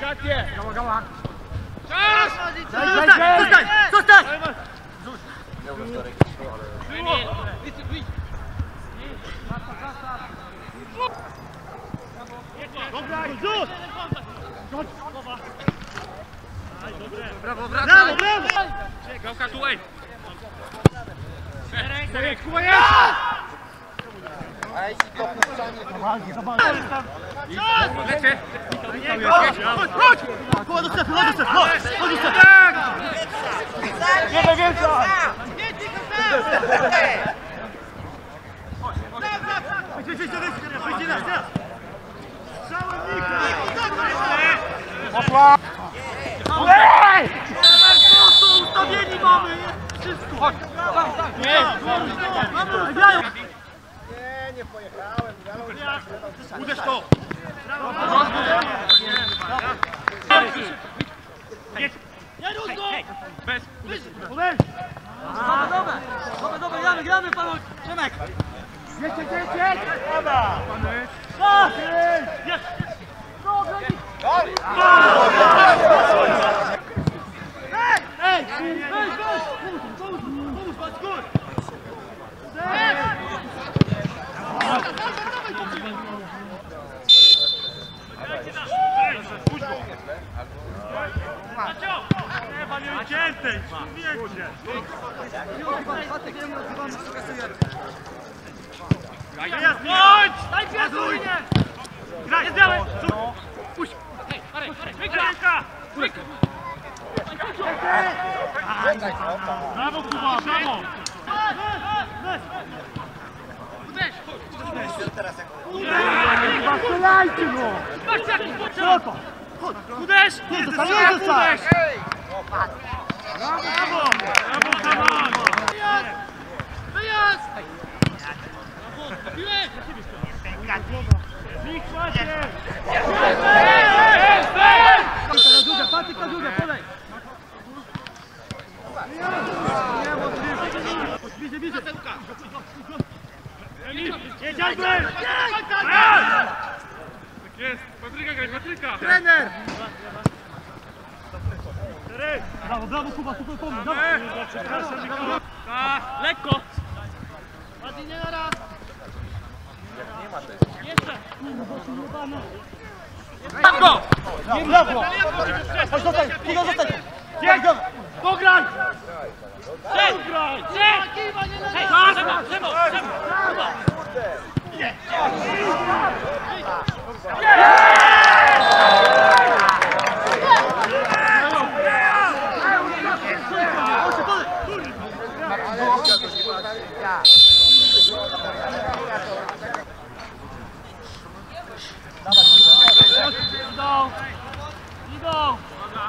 Zostań! Dobra, rzut! Brawo, brawo! Gałka tu, ej! Kuba jest! Lecę! Chodź! Kuba do strefy, chodź do strefy! Chodź do strefy! Nie więcej! Wyjdź teraz! Poszła! Ej! Ustawieni mamy! Wszystko! Chodź! Nie pojechałem! Uderz to! Nie różno! Bez! Uderz! Dobra, gramy panowie! Przemek! Jedź! Dobra! Jest! Ej! Pomóż, patrz gór! Ciętej! Chodź! Daj piasuj! Graj! Jest białe! Puść! Hej, Marek! Ręka! Brawo, Kuba! Brawo! Strzelajcie go! Patrzcie jaki potrzeba! Uderz! Uderz! Brawo! Brawo, Saman! Wyjazd! Piłek! Nikt macie! Patyka druga, podaj! Widzę! Jedziemy! Tak jest! Patryka graj, Patryka! Trener! Brawo, Kuba, super pomysł! Lekko! Mati, nie na raz! Nie ma też. Jeszcze! Tam go! Brawo! Chodź, zostań! Kuba, zostań! Pograj! Pograj! Hej, Szemo! Kuba! Idą!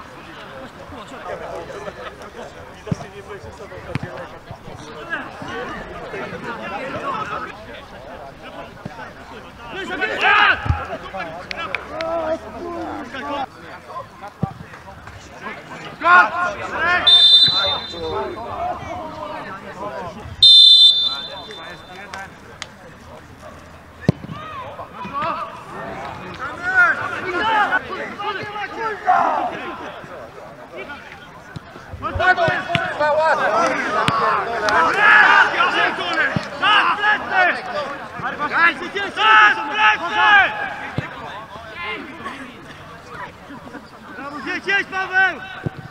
Jedź, Paweł!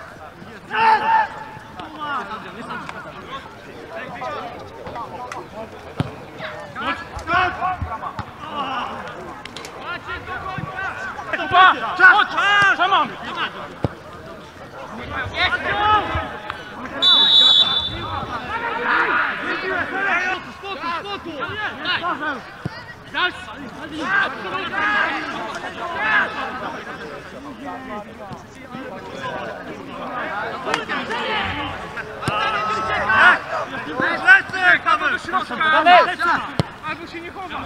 Chodź! Szamon! Spokój! Lecę! Kawał do środka! Albo się nie chowa!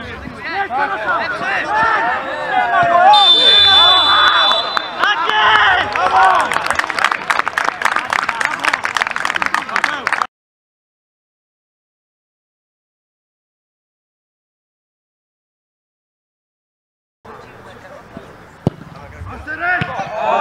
Asterek!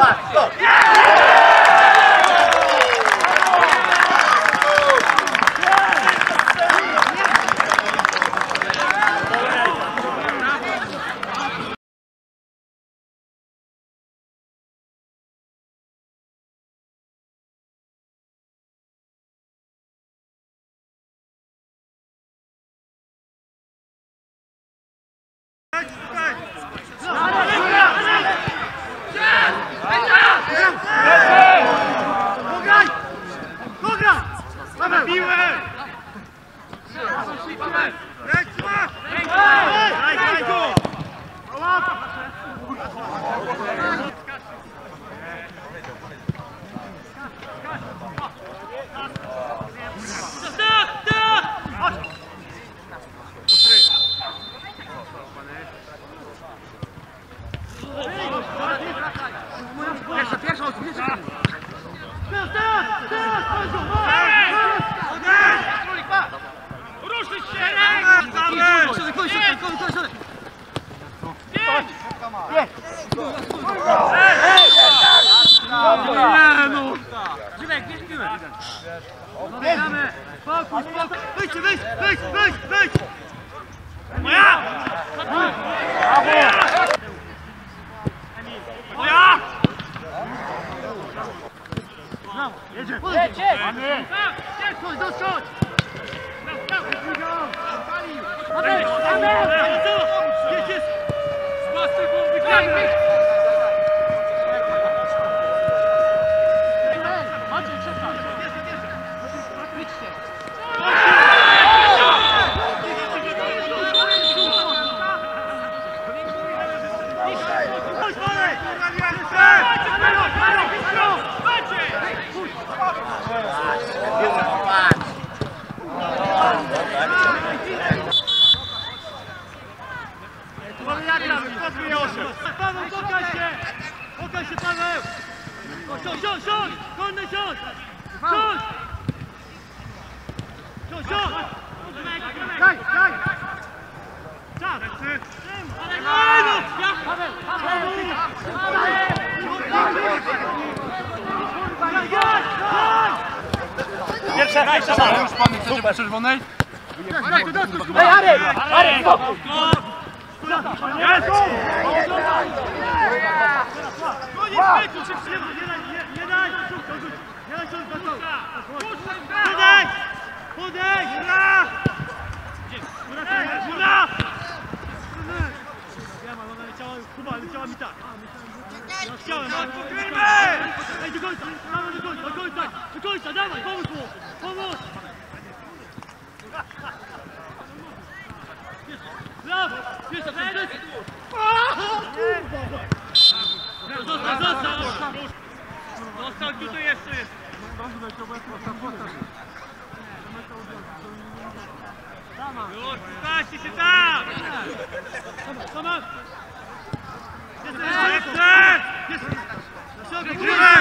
Paweł, pokaż się Paweł! Siądź! Konny siądź! Siądź! Daj! Czas! Pierwsza, już pan chce czerwonej? Ej, Arek, spokój! Jest! Nie daj! Podejdź! Góra! Ona leciała, Kuba, leciała mi tak. Ja chciałem, Ej, do końca! Do końca, dawaj, pomóż mu! Pomóż! Brawo! Został tutaj jeszcze jest. Już, stańcie się tam! Jest!